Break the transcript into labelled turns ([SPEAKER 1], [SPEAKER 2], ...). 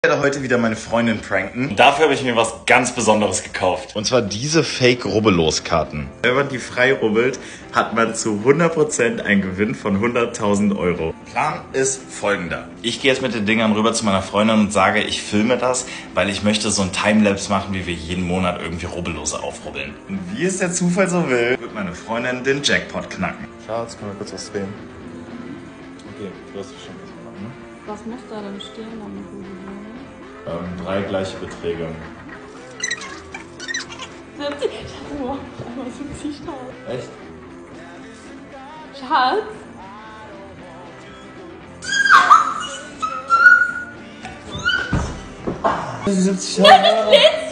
[SPEAKER 1] Ich werde heute wieder meine Freundin pranken.
[SPEAKER 2] Und dafür habe ich mir was ganz Besonderes gekauft.
[SPEAKER 1] Und zwar diese Fake-Rubbellos-Karten. Wenn man die frei rubbelt, hat man zu 100% einen Gewinn von 100.000 Euro. Plan ist folgender. Ich gehe jetzt mit den Dingern rüber zu meiner Freundin und sage, ich filme das, weil ich möchte so ein Timelapse machen, wie wir jeden Monat irgendwie Rubbellose aufrubbeln. Und wie es der Zufall so will, wird meine Freundin den Jackpot knacken.
[SPEAKER 3] Schatz, können wir kurz was drehen? Okay, du hast schon was gemacht, ne?
[SPEAKER 4] Was muss da denn stehen, damit du die
[SPEAKER 1] 3 gleiche Beträge.
[SPEAKER 4] 70. Ich hatte überhaupt nicht einmal 70.000.
[SPEAKER 1] Echt?
[SPEAKER 4] Schatz?
[SPEAKER 1] Die 70.000
[SPEAKER 4] Nein, das lädst